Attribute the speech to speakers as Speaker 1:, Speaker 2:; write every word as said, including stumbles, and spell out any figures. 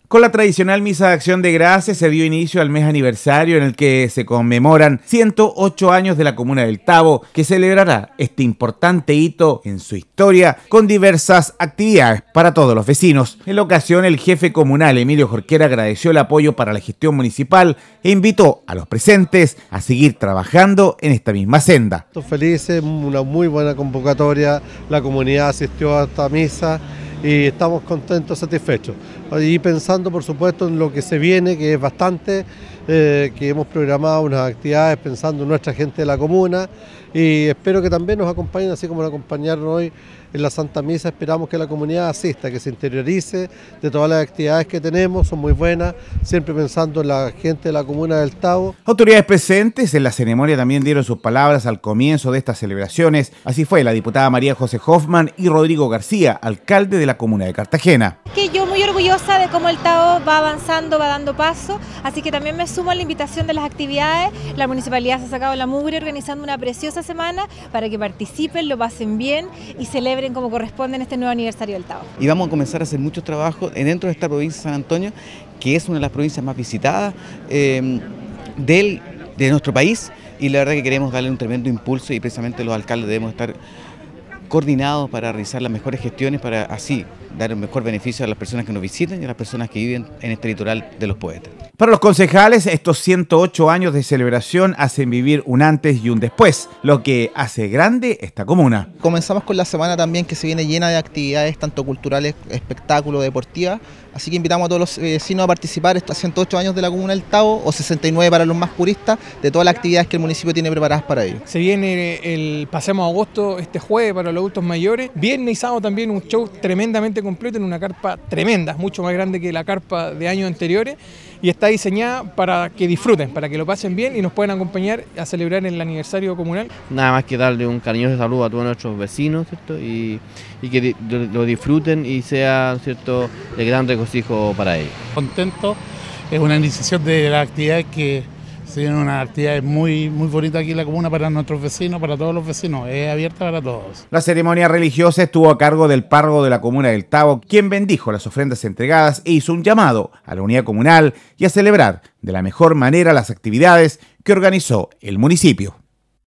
Speaker 1: Con la tradicional misa de acción de gracias se dio inicio al mes aniversario en el que se conmemoran ciento ocho años de la comuna del Tabo, que celebrará este importante hito en su historia con diversas actividades para todos los vecinos. En la ocasión, el jefe comunal Emilio Jorquera agradeció el apoyo para la gestión municipal e invitó a los presentes a seguir trabajando en esta misma senda.
Speaker 2: Estoy felices, una muy buena convocatoria, la comunidad asistió a esta misa y estamos contentos, satisfechos. Y pensando por supuesto en lo que se viene, que es bastante, eh, que hemos programado unas actividades pensando en nuestra gente de la comuna y espero que también nos acompañen, así como nos acompañaron hoy en la Santa Misa. Esperamos que la comunidad asista, que se interiorice de todas las actividades que tenemos, son muy buenas, siempre pensando en la gente de la comuna del Tabo.
Speaker 1: Autoridades presentes en la ceremonia también dieron sus palabras al comienzo de estas celebraciones. Así fue la diputada María José Hoffman y Rodrigo García, alcalde de la comuna de Cartagena.
Speaker 3: Que yo muy orgullosa de cómo el Tabo va avanzando, va dando paso, así que también me sumo a la invitación de las actividades. La municipalidad se ha sacado la mugre organizando una preciosa semana para que participen, lo pasen bien y celebren como corresponde en este nuevo aniversario del Tabo.
Speaker 4: Y vamos a comenzar a hacer muchos trabajos dentro de esta provincia de San Antonio, que es una de las provincias más visitadas eh, del, de nuestro país, y la verdad que queremos darle un tremendo impulso y precisamente los alcaldes debemos estar coordinados para realizar las mejores gestiones para así dar un mejor beneficio a las personas que nos visiten y a las personas que viven en este litoral de los poetas.
Speaker 1: Para los concejales, estos ciento ocho años de celebración hacen vivir un antes y un después, lo que hace grande esta comuna.
Speaker 5: Comenzamos con la semana también que se viene llena de actividades, tanto culturales, espectáculos, deportivas, así que invitamos a todos los vecinos a participar estos ciento ocho años de la comuna del Tabo, o sesenta y nueve para los más puristas, de todas las actividades que el municipio tiene preparadas para ello.
Speaker 6: Se viene el Pasemos Agosto este jueves para los adultos mayores, viernes y sábado también un show tremendamente completo en una carpa tremenda, mucho más grande que la carpa de años anteriores, y está diseñada para que disfruten, para que lo pasen bien y nos puedan acompañar a celebrar el aniversario comunal.
Speaker 7: Nada más que darle un cariñoso saludo a todos nuestros vecinos, ¿cierto? Y, y que lo disfruten y sea, ¿cierto?, de gran regocijo para ellos.
Speaker 8: Contento, es una iniciación de las actividades que se vienen, unas actividades muy, muy bonitas aquí en la comuna para nuestros vecinos, para todos los vecinos, es abierta para todos.
Speaker 1: La ceremonia religiosa estuvo a cargo del párroco de la comuna del Tabo, quien bendijo las ofrendas entregadas e hizo un llamado a la unidad comunal y a celebrar de la mejor manera las actividades que organizó el municipio.